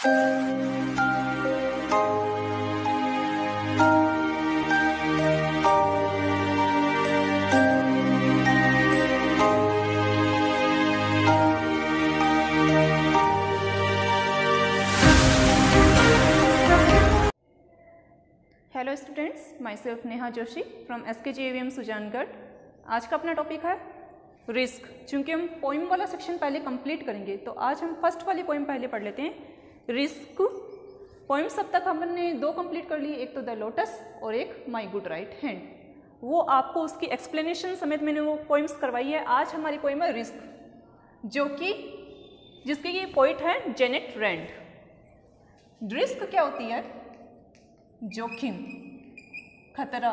Hello students, myself Neha Joshi from SKJVM Sujangarh. आज का अपना टॉपिक है रिस्क। चूँकि हम पोइम वाला सेक्शन पहले कंप्लीट करेंगे तो आज हम फर्स्ट वाली पोइम पहले पढ़ लेते हैं, रिस्क। पोइम्स अब तक हमने 2 कंप्लीट कर ली, एक तो द लोटस और एक माई गुड राइट हैंड। वो आपको उसकी एक्सप्लेनेशन समेत मैंने वो पोइम्स करवाई है। आज हमारी पोइम है रिस्क, जो कि जिसके ये पोइट हैं जेनेट रैंड। रिस्क क्या होती है? जोखिम, खतरा।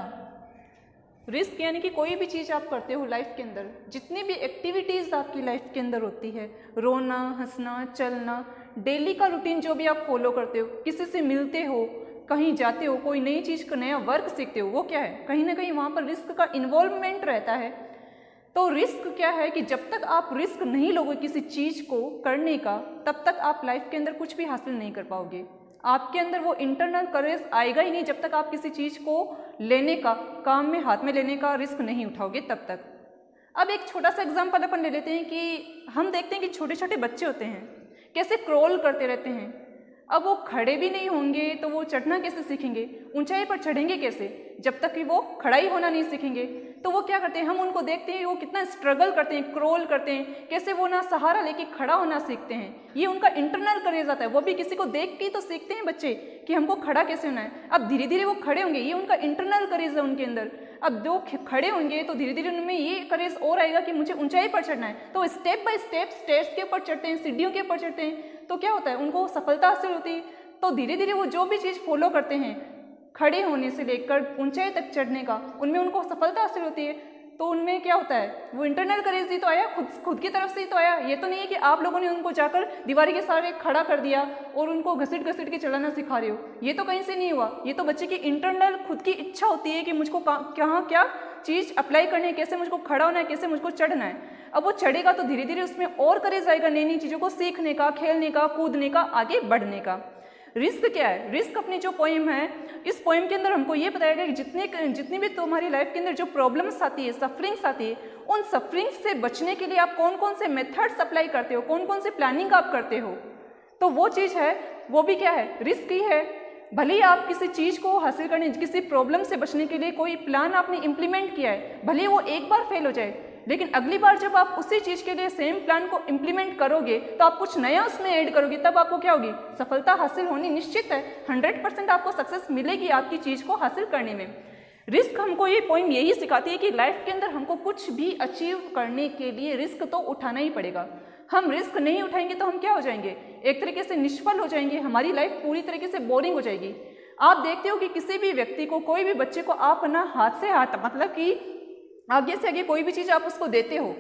रिस्क यानी कि कोई भी चीज़ आप करते हो लाइफ के अंदर, जितनी भी एक्टिविटीज़ आपकी लाइफ के अंदर होती है, रोना, हंसना, चलना, डेली का रूटीन जो भी आप फॉलो करते हो, किसी से मिलते हो, कहीं जाते हो, कोई नई चीज़ का नया वर्क सीखते हो, वो क्या है? कहीं ना कहीं वहाँ पर रिस्क का इन्वॉल्वमेंट रहता है। तो रिस्क क्या है कि जब तक आप रिस्क नहीं लोगे किसी चीज़ को करने का, तब तक आप लाइफ के अंदर कुछ भी हासिल नहीं कर पाओगे। आपके अंदर वो इंटरनल करेज आएगा ही नहीं जब तक आप किसी चीज़ को लेने का, काम में हाथ में लेने का रिस्क नहीं उठाओगे तब तक। अब एक छोटा सा एग्जांपल अपन ले लेते हैं कि हम देखते हैं कि छोटे छोटे बच्चे होते हैं कैसे क्रॉल करते रहते हैं। अब वो खड़े भी नहीं होंगे तो वो चढ़ना कैसे सीखेंगे? ऊंचाई पर चढ़ेंगे कैसे जब तक कि वो खड़ा ही होना नहीं सीखेंगे? तो वो क्या करते हैं, हम उनको देखते हैं वो कितना स्ट्रगल करते हैं, क्रॉल करते हैं, कैसे वो ना सहारा लेके खड़ा होना सीखते हैं। ये उनका इंटरनल करेज आता है। वो भी किसी को देख के ही तो सीखते हैं बच्चे कि हमको खड़ा कैसे होना है। अब धीरे धीरे वो खड़े होंगे, ये उनका इंटरनल करेज है उनके अंदर। अब जो खड़े होंगे तो धीरे धीरे उनमें ये करेज और आएगा कि मुझे ऊंचाई पर चढ़ना है। तो स्टेप बाय स्टेप स्टेयर्स के ऊपर चढ़ते हैं, सीढ़ियों के ऊपर चढ़ते हैं, तो क्या होता है, उनको सफलता हासिल होती है। तो धीरे धीरे वो जो भी चीज़ फॉलो करते हैं, खड़े होने से लेकर ऊंचाई तक चढ़ने का, उनमें उनको सफलता हासिल होती है। तो उनमें क्या होता है, वो इंटरनल करेज ही तो आया, खुद की तरफ से ही तो आया। ये तो नहीं है कि आप लोगों ने उनको जाकर दीवारी के सहारे खड़ा कर दिया और उनको घसीट घसीट के चलाना सिखा रहे हो। ये तो कहीं से नहीं हुआ। ये तो बच्चे की इंटरनल खुद की इच्छा होती है कि मुझको कहाँ क्या चीज़ अप्लाई करनी है, कैसे मुझको खड़ा होना है, कैसे मुझको चढ़ना है। अब वो चढ़ेगा तो धीरे धीरे उसमें और करेज आएगा नई नई चीज़ों को सीखने का, खेलने का, कूदने का, आगे बढ़ने का। रिस्क क्या है? रिस्क अपनी जो पोइम है, इस पोइम के अंदर हमको ये बताया गया कि जितनी भी तुम्हारी लाइफ के अंदर जो प्रॉब्लम्स आती है, सफरिंग्स आती है, उन सफरिंग्स से बचने के लिए आप कौन कौन से मेथड्स अप्लाई करते हो, कौन कौन से प्लानिंग आप करते हो। तो वो चीज़ है, वो भी क्या है, रिस्क ही है। भले ही आप किसी चीज़ को हासिल करने, किसी प्रॉब्लम से बचने के लिए कोई प्लान आपने इम्प्लीमेंट किया है, भले ही वो एक बार फेल हो जाए, लेकिन अगली बार जब आप उसी चीज़ के लिए सेम प्लान को इम्प्लीमेंट करोगे तो आप कुछ नया उसमें ऐड करोगे, तब आपको क्या होगी, सफलता हासिल होनी निश्चित है। 100% आपको सक्सेस मिलेगी आपकी चीज़ को हासिल करने में। रिस्क हमको ये पॉइंट यही सिखाती है कि लाइफ के अंदर हमको कुछ भी अचीव करने के लिए रिस्क तो उठाना ही पड़ेगा। हम रिस्क नहीं उठाएंगे तो हम क्या हो जाएंगे, एक तरीके से निष्फल हो जाएंगे, हमारी लाइफ पूरी तरीके से बोरिंग हो जाएगी। आप देखते हो कि किसी भी व्यक्ति को, कोई भी बच्चे को आप ना हाथ से हाथ, मतलब कि आगे से आगे कोई भी चीज़ आप उसको देते हो,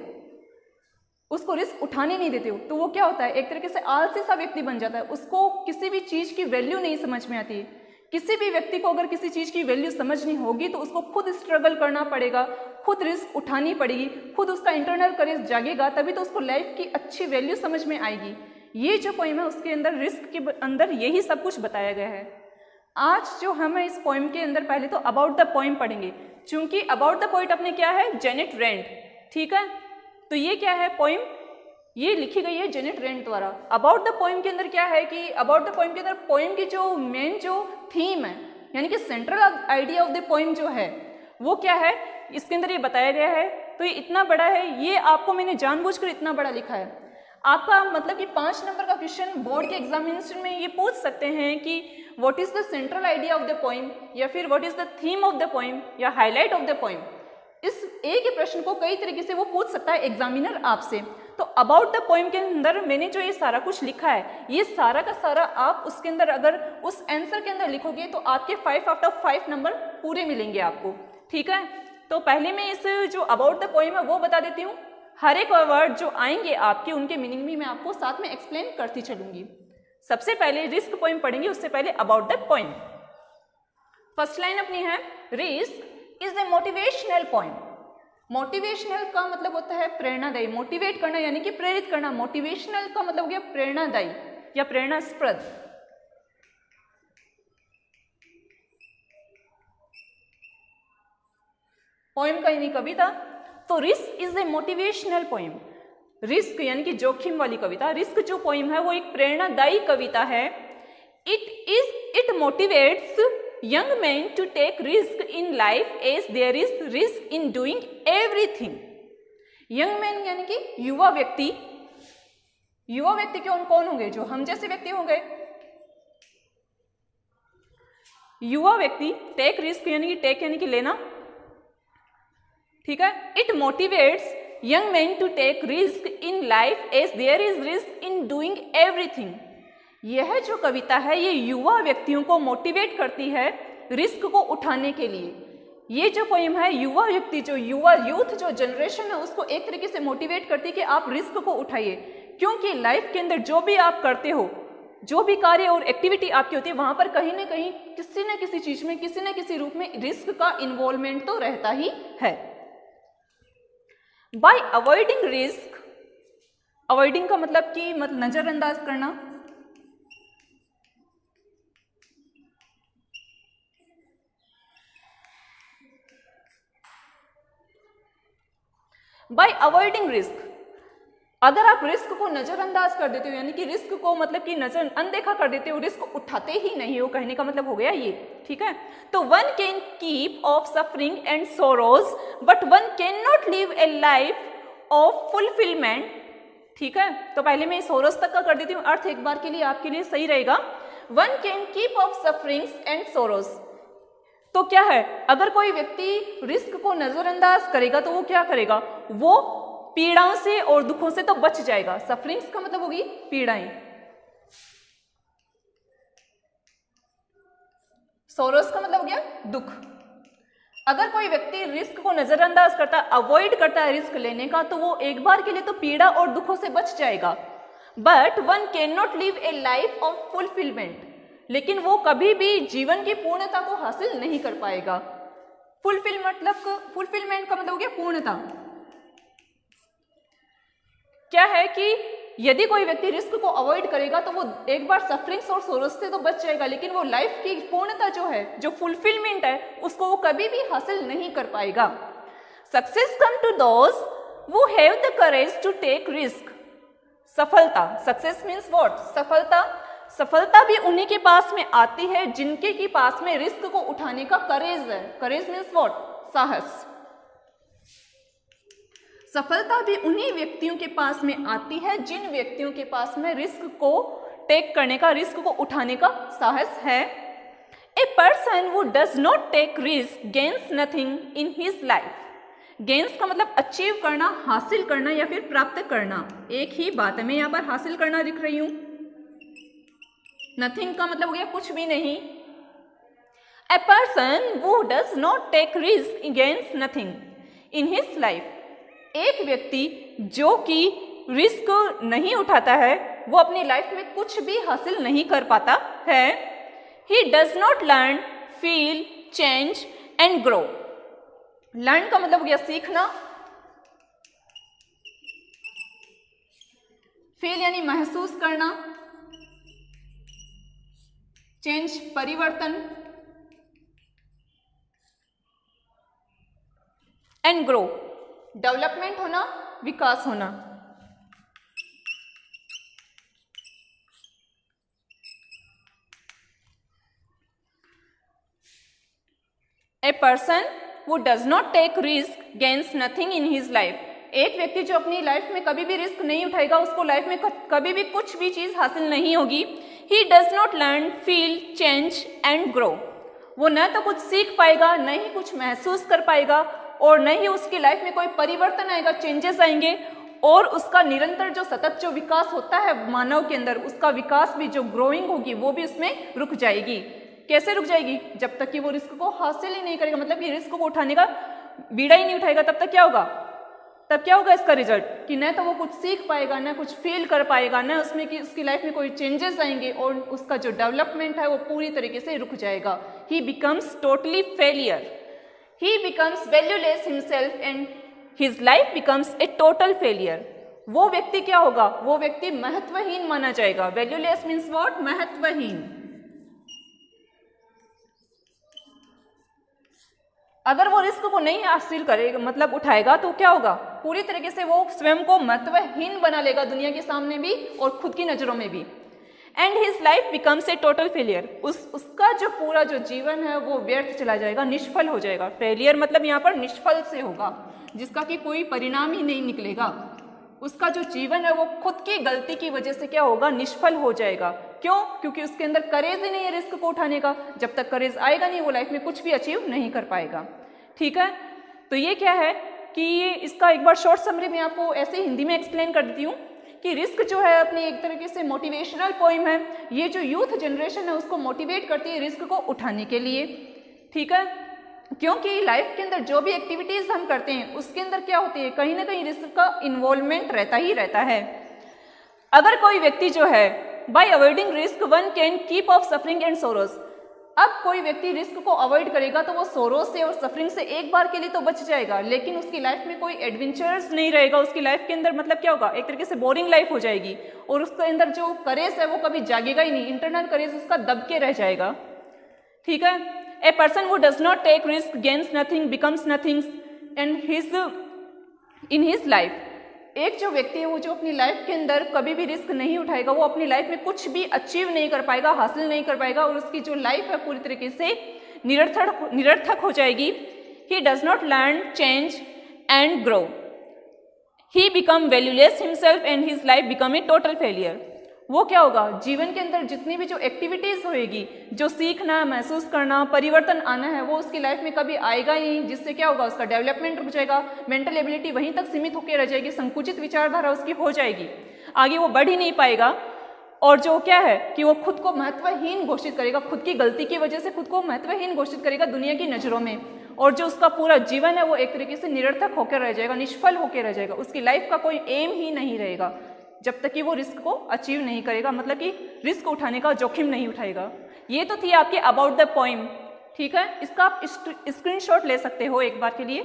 उसको रिस्क उठाने नहीं देते हो, तो वो क्या होता है, एक तरीके से आलसी सा व्यक्ति बन जाता है। उसको किसी भी चीज़ की वैल्यू नहीं समझ में आती है। किसी भी व्यक्ति को अगर किसी चीज़ की वैल्यू समझनी होगी तो उसको खुद स्ट्रगल करना पड़ेगा, खुद रिस्क उठानी पड़ेगी, खुद उसका इंटरनल करेज जागेगा, तभी तो उसको लाइफ की अच्छी वैल्यू समझ में आएगी। ये जो पोइम है उसके अंदर रिस्क के अंदर यही सब कुछ बताया गया है। आज जो हम इस पोइम के अंदर पहले तो अबाउट द पोइम पढ़ेंगे, क्योंकि अबाउट द पोइट अपने क्या है, जेनेट रैंड, ठीक है। तो ये क्या है पोइम, ये लिखी गई है जेनेट रैंड द्वारा। अबाउट द पोइम के अंदर क्या है कि अबाउट द पोइम के अंदर पोइम की जो मेन जो थीम है, यानी कि central idea of the poem जो है वो क्या है, इसके अंदर ये बताया गया है। तो ये इतना बड़ा है, ये आपको मैंने जानबूझकर इतना बड़ा लिखा है। आपका मतलब कि 5 नंबर का क्वेश्चन बोर्ड के एग्जामिनेशन में ये पूछ सकते हैं कि what is the central idea of the poem, या फिर what is the theme of the poem, या हाईलाइट ऑफ द पोइम। इस एक ही प्रश्न को कई तरीके से वो पूछ सकता है एग्जामिनर आपसे। तो अबाउट द पोइम के अंदर मैंने जो ये सारा कुछ लिखा है, ये सारा का सारा आप उसके अंदर अगर उस आंसर के अंदर लिखोगे तो आपके 5 आउट ऑफ 5 नंबर पूरे मिलेंगे आपको, ठीक है। तो पहले मैं इस जो अबाउट द पोइम है वो बता देती हूँ। हर एक वर्ड जो आएंगे आपके, उनके मीनिंग भी मैं आपको साथ में एक्सप्लेन करती चलूंगी। सबसे पहले रिस्क पोइम पढ़ेंगे, उससे पहले about the poem. First line अपनी है, risk is a motivational poem. Motivational का मतलब होता है प्रेरणादायी, मोटिवेट करना यानी कि प्रेरित करना। मोटिवेशनल का मतलब हो गया प्रेरणादायी या प्रेरणास्पद। पोएम का यानी कविता। तो risk is a motivational poem. Risk यानी कि जोखिम वाली कविता। रिस्क जो पोएम है वो एक प्रेरणादायी कविता है। It motivates young men to take risk in life as there is risk in doing everything। young men यानी कि युवा व्यक्ति। युवा व्यक्ति कौन होंगे? जो हम जैसे व्यक्ति होंगे। युवा व्यक्ति टेक रिस्क यानी कि टेक यानी कि लेना, ठीक है। It motivates young men to take risk in life as there is risk in doing everything। यह जो कविता है ये युवा व्यक्तियों को मोटिवेट करती है रिस्क को उठाने के लिए। ये जो पोएम है युवा व्यक्ति, जो युवा यूथ जो जनरेशन है उसको एक तरीके से मोटिवेट करती है कि आप रिस्क को उठाइए, क्योंकि लाइफ के अंदर जो भी आप करते हो, जो भी कार्य और एक्टिविटी आपकी होती है वहां पर कहीं ना कहीं किसी न किसी चीज में किसी न किसी रूप में रिस्क का इन्वॉल्वमेंट तो रहता ही है। बाय अवॉइडिंग रिस्क, अवॉइडिंग का मतलब कि नजरअंदाज करना। बाय अवॉइडिंग रिस्क, अगर आप रिस्क को नजरअंदाज कर देते हो यानी कि रिस्क को मतलब कि नजर अनदेखा कर देते हो, रिस्क उठाते ही नहीं हो, कहने का मतलब हो गया ये, ठीक है। तो one can keep off suffering and sorrows but one can not live a life of fulfilment, ठीक है। तो पहले मैं सोरोज तक का कर देती हूँ, अर्थ एक बार के लिए आपके लिए सही रहेगा। One can keep off sufferings and sorrows, तो क्या है, अगर कोई व्यक्ति रिस्क को नजरअंदाज करेगा तो वो क्या करेगा, वो पीड़ाओं से और दुखों से तो बच जाएगा। सफरिंग्स का मतलब होगी पीड़ाएं, सोरोस का मतलब हो गया दुख। अगर कोई व्यक्ति रिस्क को नजरअंदाज करता है, अवॉइड करता है रिस्क लेने का, तो वो एक बार के लिए तो पीड़ा और दुखों से बच जाएगा। But one can not live a life of fulfilment, लेकिन वो कभी भी जीवन की पूर्णता को हासिल नहीं कर पाएगा। फुलफिलमेंट का मतलब हो गया पूर्णता। क्या है कि यदि कोई व्यक्ति रिस्क को अवॉइड करेगा तो वो एक बार सफरिंग्स और सोरोस से तो बच जाएगा, लेकिन वो लाइफ की पूर्णता जो है, जो फुलफिलमेंट है, उसको वो कभी भी हासिल नहीं कर पाएगा। Success come to those who have the courage to take risk। सफलता, सक्सेस मीन्स व्हाट, सफलता। सफलता भी उन्हीं के पास में आती है जिनके के पास में रिस्क को उठाने का करेज है। करेज मीन्स व्हाट, साहस। सफलता भी उन्हीं व्यक्तियों के पास में आती है जिन व्यक्तियों के पास में रिस्क को टेक करने का, रिस्क को उठाने का साहस है। A person who does not take risk gains nothing in his life। Gains का मतलब अचीव करना, हासिल करना या फिर प्राप्त करना, एक ही बात है। मैं यहाँ पर हासिल करना लिख रही हूं। नथिंग का मतलब हो गया कुछ भी नहीं। A person who does not take risk gains nothing in his life। एक व्यक्ति जो कि रिस्क नहीं उठाता है वो अपनी लाइफ में कुछ भी हासिल नहीं कर पाता है। He does not learn, feel, change and grow। Learn का मतलब हो गया सीखना, फील यानी महसूस करना, चेंज परिवर्तन, एंड ग्रो डेवलपमेंट होना, विकास होना। A person who does not take risk gains nothing in his life। एक व्यक्ति जो अपनी लाइफ में कभी भी रिस्क नहीं उठाएगा उसको लाइफ में कभी भी कुछ भी चीज हासिल नहीं होगी। He does not learn, feel, change and grow। वो न तो कुछ सीख पाएगा, न ही कुछ महसूस कर पाएगा और न ही उसकी लाइफ में कोई परिवर्तन आएगा, चेंजेस आएंगे। और उसका निरंतर जो सतत जो विकास होता है मानव के अंदर, उसका विकास भी जो ग्रोइंग होगी वो भी उसमें रुक जाएगी। कैसे रुक जाएगी? जब तक कि वो रिस्क को हासिल ही नहीं करेगा, मतलब कि रिस्क को उठाने का बीड़ा ही नहीं उठाएगा, तब तक क्या होगा? तब क्या होगा इसका रिजल्ट कि न तो वो कुछ सीख पाएगा, न कुछ फील कर पाएगा, न उसमें कि उसकी लाइफ में कोई चेंजेस आएंगे और उसका जो डेवलपमेंट है वो पूरी तरीके से रुक जाएगा। He becomes totally failure, he becomes valueless himself and his life becomes a total failure. वो व्यक्ति क्या होगा? वो व्यक्ति महत्वहीन माना जाएगा। Valueless means what? महत्वहीन। अगर वो रिस्क को नहीं हासिल करेगा मतलब उठाएगा तो क्या होगा, पूरी तरीके से वो स्वयं को महत्वहीन बना लेगा दुनिया के सामने भी और खुद की नज़रों में भी। And his life becomes a total failure, उसका जो पूरा जो जीवन है वो व्यर्थ चला जाएगा, निष्फल हो जाएगा। फेलियर मतलब यहाँ पर निष्फल से होगा, जिसका कि कोई परिणाम ही नहीं निकलेगा। उसका जो जीवन है वो खुद की गलती की वजह से क्या होगा, निष्फल हो जाएगा। क्यों? क्योंकि उसके अंदर करेज ही नहीं है रिस्क को उठाने का। जब तक करेज आएगा नहीं वो लाइफ में कुछ भी अचीव नहीं कर पाएगा। ठीक है, तो ये क्या है कि ये इसका एक बार शॉर्ट समरी में आपको ऐसे हिंदी में एक्सप्लेन कर देती हूँ कि रिस्क जो है अपनी एक तरीके से मोटिवेशनल पोइम है। ये जो यूथ जनरेशन है उसको मोटिवेट करती है रिस्क को उठाने के लिए। ठीक है, क्योंकि लाइफ के अंदर जो भी एक्टिविटीज हम करते हैं उसके अंदर क्या होती है, कहीं ना कहीं रिस्क का इन्वॉल्वमेंट रहता ही रहता है। अगर कोई व्यक्ति जो है by avoiding risk one can keep off suffering and sorrows, अब कोई व्यक्ति रिस्क को अवॉइड करेगा तो वो सोरोज से और सफरिंग से एक बार के लिए तो बच जाएगा, लेकिन उसकी लाइफ में कोई एडवेंचर्स नहीं रहेगा। उसकी लाइफ के अंदर मतलब क्या होगा, एक तरीके से बोरिंग लाइफ हो जाएगी और उसके अंदर जो करेज है वो कभी जागेगा ही नहीं, इंटरनल करेज उसका दब के रह जाएगा। ठीक है, a person who does not take risk gains nothing becomes nothing and in his life. एक जो व्यक्ति है वो जो अपनी लाइफ के अंदर कभी भी रिस्क नहीं उठाएगा वो अपनी लाइफ में कुछ भी अचीव नहीं कर पाएगा, हासिल नहीं कर पाएगा और उसकी जो लाइफ है पूरी तरीके से निरर्थक हो जाएगी। He does not learn, change and grow, he become valueless himself and his life become a total failure. वो क्या होगा, जीवन के अंदर जितनी भी जो एक्टिविटीज होएगी, जो सीखना, महसूस करना, परिवर्तन आना है वो उसकी लाइफ में कभी आएगा ही नहीं, जिससे क्या होगा, उसका डेवलपमेंट रुक जाएगा, मेंटल एबिलिटी वहीं तक सीमित होकर रह जाएगी, संकुचित विचारधारा उसकी हो जाएगी, आगे वो बढ़ ही नहीं पाएगा। और जो क्या है कि वो खुद को महत्वहीन घोषित करेगा, खुद की गलती की वजह से खुद को महत्वहीन घोषित करेगा दुनिया की नज़रों में, और जो उसका पूरा जीवन है वो एक तरीके से निरर्थक होकर रह जाएगा, निष्फल होकर रह जाएगा। उसकी लाइफ का कोई एम ही नहीं रहेगा जब तक कि वो रिस्क को अचीव नहीं करेगा, मतलब कि रिस्क उठाने का जोखिम नहीं उठाएगा। ये तो थी आपकी अबाउट द पोइम। ठीक है, इसका आप स्क्रीनशॉट ले सकते हो एक बार के लिए।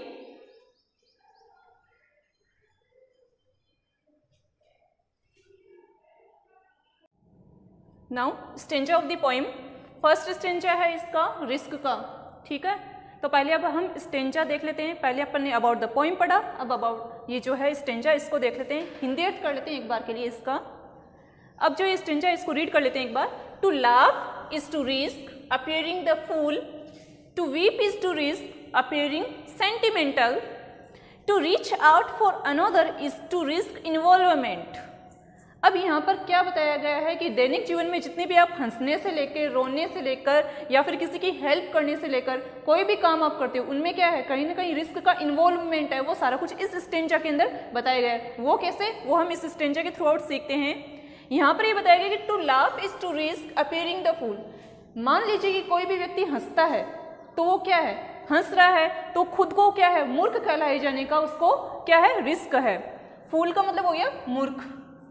Now stanza of the poem. First stanza है इसका रिस्क का। ठीक है, तो पहले अब हम स्टेंजा देख लेते हैं। पहले अपन ने अबाउट द पोइम पढ़ा, अब अबाउट ये जो है स्टेंजा इसको देख लेते हैं, हिंदी अर्थ कर लेते हैं एक बार के लिए इसका। अब जो ये स्टेंजा इसको रीड कर लेते हैं एक बार। To laugh is to risk appearing the fool, to weep is to risk appearing sentimental, to reach out for another is to risk involvement. अब यहाँ पर क्या बताया गया है कि दैनिक जीवन में जितने भी आप हंसने से लेकर, रोने से लेकर या फिर किसी की हेल्प करने से लेकर कोई भी काम आप करते हो उनमें क्या है, कहीं ना कहीं रिस्क का इन्वॉल्वमेंट है। वो सारा कुछ इस स्टेंजा के अंदर बताया गया है। वो कैसे, वो हम इस स्टेंजा के थ्रू आउट सीखते हैं। यहाँ पर ये बताया गया कि to laugh is to risk appearing the fool. मान लीजिए कि कोई भी व्यक्ति हंसता है तो वो क्या है, हंस रहा है तो खुद को क्या है, मूर्ख कहलाए जाने का उसको क्या है, रिस्क है। फूल का मतलब हो गया मूर्ख।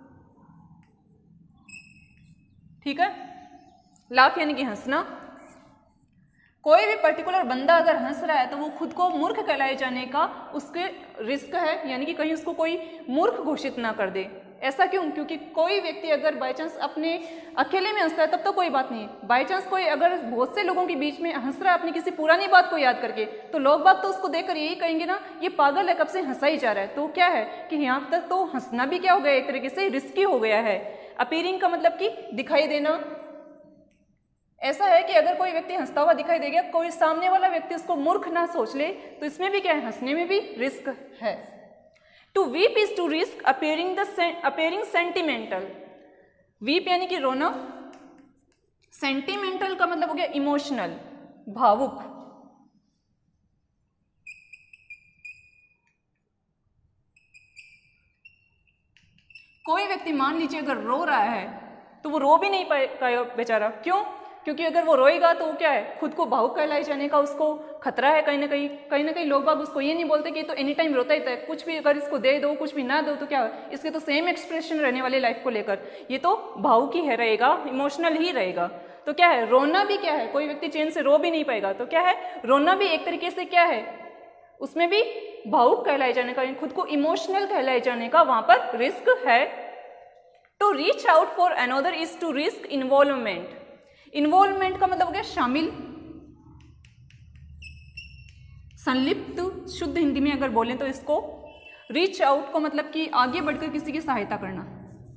ठीक है, लाफ यानी कि हंसना। कोई भी पर्टिकुलर बंदा अगर हंस रहा है तो वो खुद को मूर्ख कहलाए जाने का उसके रिस्क है, यानी कि कहीं उसको कोई मूर्ख घोषित ना कर दे। ऐसा क्यों? क्योंकि कोई व्यक्ति अगर बाई चांस अपने अकेले में हंसता है तब तो कोई बात नहीं, बाई चांस कोई अगर बहुत से लोगों के बीच में हंस रहा है अपनी किसी पुरानी बात को याद करके, तो लोग बात तो उसको देखकर यही कहेंगे ना, ये पागल है, कब से हंसा ही जा रहा है। तो क्या है कि यहाँ तक तो हंसना भी क्या हो गया, एक तरीके से रिस्की हो गया है। अपीयरिंग का मतलब कि दिखाई देना। ऐसा है कि अगर कोई व्यक्ति हंसता हुआ दिखाई देगा, कोई सामने वाला व्यक्ति उसको मूर्ख ना सोच ले, तो इसमें भी क्या है, हंसने में भी रिस्क है। To weep is to risk appearing sentimental. Weep यानी कि रोना, सेंटिमेंटल का मतलब हो गया इमोशनल, भावुक। कोई व्यक्ति मान लीजिए अगर रो रहा है तो वो रो भी नहीं पाएगा बेचारा। क्यों? क्योंकि अगर वो रोएगा तो वो क्या है, खुद को भावुक कहलाए जाने का उसको खतरा है। कहीं ना कहीं लोग बाग उसको ये नहीं बोलते कि तो एनी टाइम रोता ही था, कुछ भी अगर इसको दे दो कुछ भी ना दो तो क्या है, इसके तो सेम एक्सप्रेशन रहने वाले लाइफ को लेकर, ये तो भावुक ही है रहेगा, इमोशनल ही रहेगा। तो क्या है, रोना भी क्या है, कोई व्यक्ति चैन से रो भी नहीं पाएगा। तो क्या है, रोना भी एक तरीके से क्या है, उसमें भी भावुक कहलाए जाने का, खुद को इमोशनल कहलाए जाने का वहां पर रिस्क है। To reach out for another is to risk involvement. Involvement का मतलब हो गया शामिल, संलिप्त शुद्ध हिंदी में अगर बोलें तो इसको रीच आउट को मतलब कि आगे बढ़कर किसी की सहायता करना।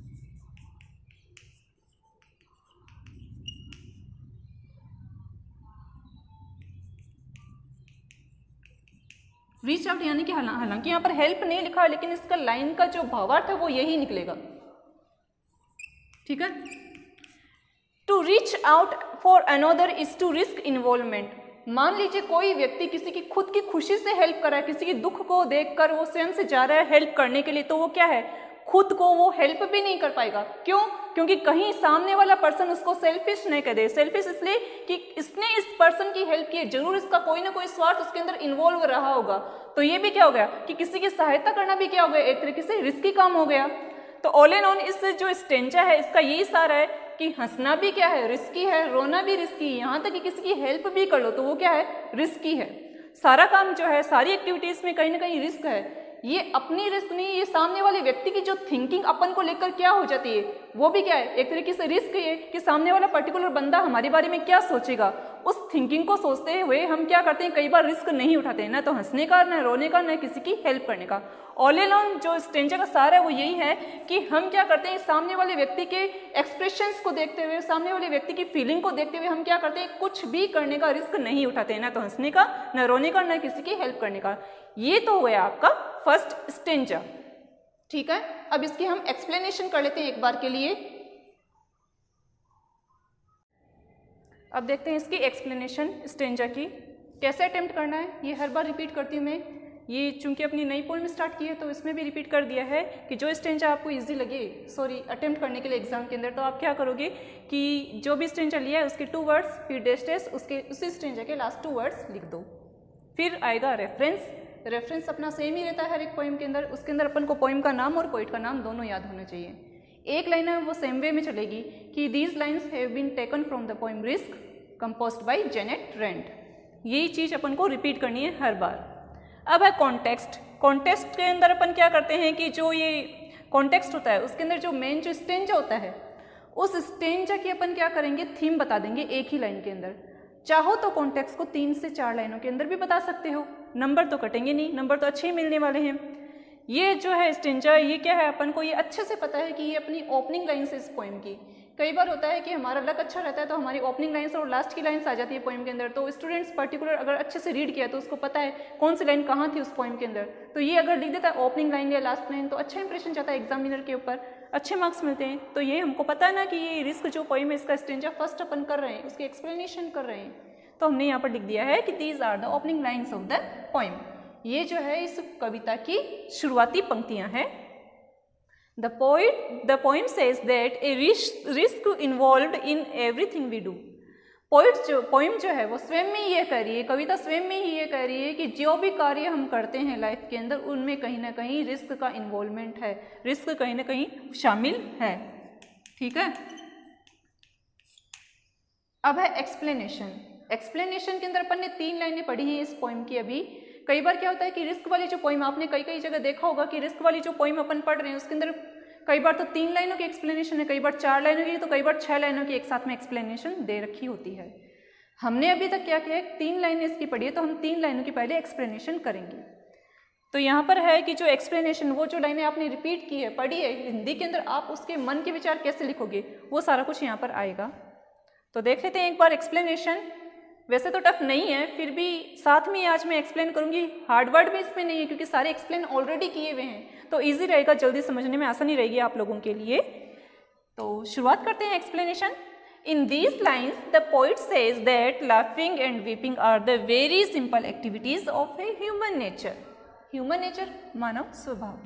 रीच आउट यानी कि हालांकि यहाँ पर हेल्प नहीं लिखा है, लेकिन इसका लाइन का जो भावार्थ है वो यही निकलेगा। ठीक है। To reach out for another is to risk involvement. मान लीजिए कोई व्यक्ति किसी की खुद की खुशी से हेल्प कर रहा है, किसी की दुख को देखकर वो स्वयं से जा रहा है हेल्प करने के लिए, तो वो क्या है, खुद को वो हेल्प भी नहीं कर पाएगा। क्यों? क्योंकि कहीं सामने वाला पर्सन उसको सेल्फिश नहीं कह दे। सेल्फिश इसलिए कि इसने इस पर्सन की हेल्प की है, जरूर इसका कोई ना कोई स्वार्थ उसके अंदर इन्वॉल्व रहा होगा। तो ये भी क्या हो गया कि किसी की सहायता करना भी क्या हो गया, एक तरीके से रिस्की काम हो गया। तो ऑल एंड ऑल इस जो स्टेंजा है इसका यही सार है कि हंसना भी क्या है, रिस्की है, रोना भी रिस्की है, यहाँ तक कि किसी की हेल्प भी कर लो तो वो क्या है, रिस्की है। सारा काम जो है, सारी एक्टिविटीज में कहीं ना कहीं रिस्क है। ये अपनी रिस्क नहीं, ये सामने वाले व्यक्ति की जो थिंकिंग अपन को लेकर क्या हो जाती है, वो भी क्या है, एक तरीके से रिस्क है कि सामने वाला पर्टिकुलर बंदा हमारे बारे में क्या सोचेगा। उस थिंकिंग को सोचते हुए हम क्या करते हैं, कई बार रिस्क नहीं उठाते हैं, ना तो हंसने का, ना रोने का, ना किसी की हेल्प करने का। ऑल इन ऑल जो स्टेंजा का सार है वो यही है कि हम क्या करते हैं, सामने वाले व्यक्ति के एक्सप्रेशंस को देखते हुए, सामने वाले व्यक्ति की फीलिंग को देखते हुए हम क्या करते हैं, कुछ भी करने का रिस्क नहीं उठाते हैं, ना तो हंसने का, ना रोने का, ना किसी की हेल्प करने का। ये तो हो गया आपका फर्स्ट स्टेंजा। ठीक है, अब इसकी हम एक्सप्लेनेशन कर लेते हैं एक बार के लिए। अब देखते हैं इसकी एक्सप्लेनेशन स्टेंजा की कैसे अटेम्प्ट करना है। ये हर बार रिपीट करती हूँ मैं, ये चूंकि अपनी नई पोएम स्टार्ट की है तो इसमें भी रिपीट कर दिया है कि जो स्टेंजा आपको इजी लगे, अटेम्प्ट करने के लिए एग्जाम के अंदर, तो आप क्या करोगे कि जो भी स्टेंजा लिया है उसके 2 वर्ड्स, फिर डेस्टेस उसके उसी स्टेंजा के लास्ट 2 वर्ड्स लिख दो। फिर आएगा रेफरेंस अपना सेम ही रहता है हर एक पोएम के अंदर। उसके अंदर अपन को पोएम का नाम और पोइट का नाम दोनों याद होना चाहिए। एक लाइन है वो सेम वे में चलेगी कि these lines have been taken from the poem risk composed by Janet Rand. यही चीज़ अपन को रिपीट करनी है हर बार। अब है कॉन्टेक्स्ट के अंदर अपन क्या करते हैं कि जो ये कॉन्टेक्स्ट होता है उसके अंदर जो मेन जो स्टेंजा होता है, उस स्टेंजा की अपन क्या करेंगे, थीम बता देंगे एक ही लाइन के अंदर। चाहो तो कॉन्टेक्स्ट को 3 से 4 लाइनों के अंदर भी बता सकते हो, नंबर तो कटेंगे नहीं, नंबर तो अच्छे ही मिलने वाले हैं। ये जो है स्टेंजा, ये क्या है, अपन को ये अच्छे से पता है कि ये अपनी ओपनिंग लाइन से इस पोएम की। कई बार होता है कि हमारा लक अच्छा रहता है तो हमारी ओपनिंग लाइन्स और लास्ट की लाइन्स आ जाती है पोएम के अंदर, तो स्टूडेंट्स पर्टिकुलर अगर अच्छे से रीड किया तो उसको पता है कौन सी लाइन कहाँ थी उस पोएम के अंदर। तो ये अगर लिख देता है ओपनिंग लाइन या लास्ट लाइन तो अच्छा इंप्रेशन जाता है एग्जामिनर के ऊपर, अच्छे मार्क्स मिलते हैं। तो ये हमको पता है ना कि ये रिस्क जो पोएम है इसका स्टेंजा फर्स्ट अपन कर रहे हैं, उसकी एक्सप्लेनेशन कर रहे हैं, तो हमने यहाँ पर लिख दिया है कि these are the opening lines of the poem. ये जो है इस कविता की शुरुआती पंक्तियां हैं। The poem says that a risk involved in everything we do. Poem जो है वो स्वयं में ये कह रही है, कविता स्वयं में ही ये कह रही है कि जो भी कार्य हम करते हैं लाइफ के अंदर उनमें कहीं ना कहीं रिस्क का इन्वॉल्वमेंट है, रिस्क कहीं ना कहीं शामिल है। ठीक है, अब है एक्सप्लेनेशन के अंदर अपन ने 3 लाइनें पढ़ी हैं इस पोइम की अभी। कई बार क्या होता है कि रिस्क वाली जो पोइम, आपने कई जगह देखा होगा कि रिस्क वाली जो पोइम अपन पढ़ रहे हैं उसके अंदर कई बार तो 3 लाइनों की एक्सप्लेनेशन है, कई बार 4 लाइनों की, तो कई बार 6 लाइनों की एक साथ में एक्सप्लेनेशन दे रखी होती है। हमने अभी तक क्या किया है, 3 लाइनें इसकी पढ़ी है तो हम 3 लाइनों की पहले एक्सप्लेनेशन करेंगे। तो यहाँ पर है कि जो एक्सप्लेनेशन, वो जो लाइनें आपने रिपीट की है, पढ़ी है हिंदी के अंदर, आप उसके मन के विचार कैसे लिखोगे वो सारा कुछ यहाँ पर आएगा। तो देख लेते हैं एक बार एक्सप्लेनेशन। वैसे तो टफ नहीं है, फिर भी साथ में आज मैं एक्सप्लेन करूंगी, हार्ड वर्ड भी इसमें नहीं है क्योंकि सारे एक्सप्लेन ऑलरेडी किए हुए हैं, तो इजी रहेगा, जल्दी समझने में आसानी रहेगी आप लोगों के लिए। तो शुरुआत करते हैं explanation. In these lines the poet says that laughing and weeping are the very simple activities of a human nature. Human nature मानव स्वभाव।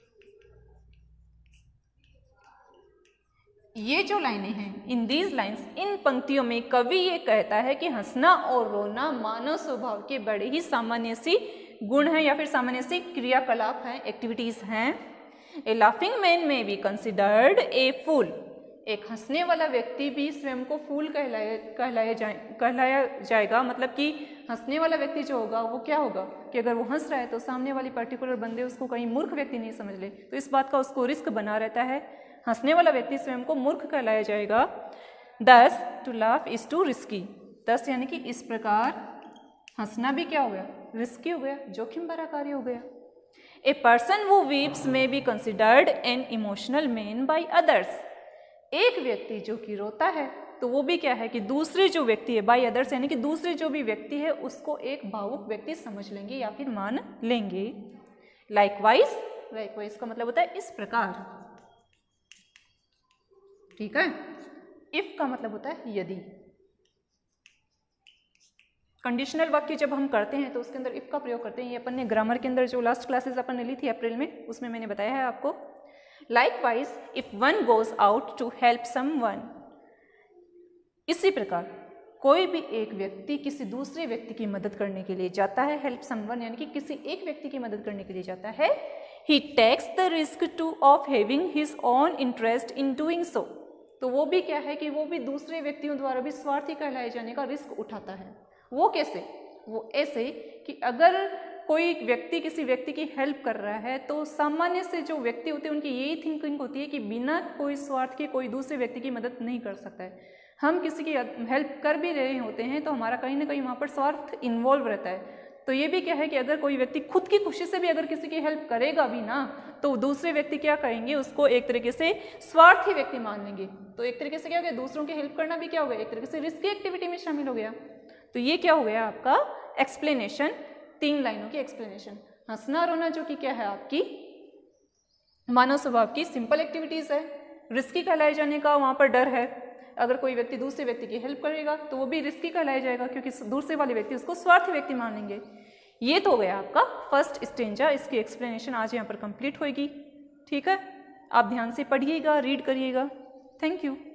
ये जो लाइनें हैं, इन दीज लाइन्स, इन पंक्तियों में कवि ये कहता है कि हंसना और रोना मानव स्वभाव के बड़े ही सामान्य सी गुण हैं या फिर सामान्य सी क्रियाकलाप हैं, एक्टिविटीज हैं। A laughing man may be considered a fool. एक हंसने वाला व्यक्ति भी स्वयं को फूल कहलाया जाएगा। मतलब कि हंसने वाला व्यक्ति जो होगा वो क्या होगा कि अगर वो हंस रहा है तो सामने वाली पर्टिकुलर बंदे उसको कहीं मूर्ख व्यक्ति नहीं समझ ले, तो इस बात का उसको रिस्क बना रहता है। हंसने वाला व्यक्ति स्वयं को मूर्ख कहलाया जाएगा। Thus to laugh is too risky. Thus यानी कि इस प्रकार हंसना भी क्या हो गया, रिस्की हो गया, जोखिम भरा कार्य हो गया। A person who weeps may be considered an emotional man by others. एक व्यक्ति जो कि रोता है तो वो भी क्या है कि दूसरे जो व्यक्ति है, बाय अदर्स यानी कि दूसरे जो भी व्यक्ति है उसको एक भावुक व्यक्ति समझ लेंगे या फिर मान लेंगे। लाइकवाइज, लाइकवाइज का मतलब होता है इस प्रकार, ठीक है। इफ का मतलब होता है यदि। कंडीशनल वाक्य जब हम करते हैं तो उसके अंदर इफ का प्रयोग करते हैं। ये अपन ने ग्रामर के अंदर जो लास्ट क्लासेस अपन ने ली थी अप्रैल में, उसमें मैंने बताया है आपको। Likewise if one goes out to help someone. इसी प्रकार कोई भी एक व्यक्ति किसी दूसरे व्यक्ति की मदद करने के लिए जाता है, हेल्प समवन यानी कि किसी एक व्यक्ति की मदद करने के लिए जाता है, he takes the risk to of having his own interest in doing so. तो वो भी क्या है कि वो भी दूसरे व्यक्तियों द्वारा भी स्वार्थी कहलाए जाने का रिस्क उठाता है। वो कैसे? वो ऐसे कि अगर कोई व्यक्ति किसी व्यक्ति की हेल्प कर रहा है तो सामान्य से जो व्यक्ति होते हैं उनकी यही थिंकिंग होती है कि बिना कोई स्वार्थ के कोई दूसरे व्यक्ति की मदद नहीं कर सकता है। हम किसी की हेल्प कर भी रहे होते हैं तो हमारा कहीं ना कहीं वहाँ पर स्वार्थ इन्वॉल्व रहता है। तो ये भी क्या है कि अगर कोई व्यक्ति खुद की खुशी से भी अगर किसी की हेल्प करेगा भी ना तो दूसरे व्यक्ति क्या करेंगे, उसको एक तरीके से स्वार्थी व्यक्ति मान लेंगे। तो एक तरीके से क्या हो गया, दूसरों की हेल्प करना भी क्या हो गया, एक तरीके से रिस्की एक्टिविटी में शामिल हो गया। तो ये क्या हो गया आपका एक्सप्लेनेशन, 3 लाइनों की एक्सप्लेनेशन। हंसना रोना जो कि क्या है आपकी मानव स्वभाव की सिंपल एक्टिविटीज है, रिस्की कहलाए जाने का वहाँ पर डर है। अगर कोई व्यक्ति दूसरे व्यक्ति की हेल्प करेगा तो वो भी रिस्की कहलाया जाएगा क्योंकि दूसरे वाले व्यक्ति उसको स्वार्थी व्यक्ति मान लेंगे। ये तो हो गया आपका फर्स्ट स्टेंजा। इसकी एक्सप्लेनेशन आज यहाँ पर कंप्लीट होगी, ठीक है। आप ध्यान से पढ़िएगा, रीड करिएगा। Thank you.